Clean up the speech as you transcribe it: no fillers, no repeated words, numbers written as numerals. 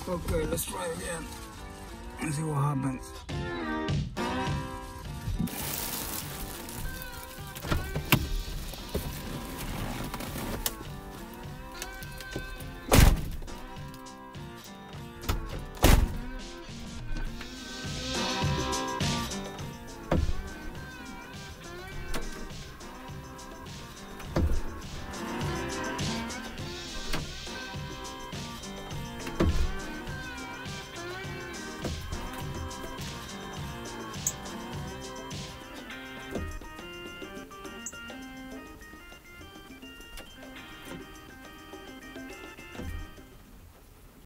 Okay, let's try again and see what happens.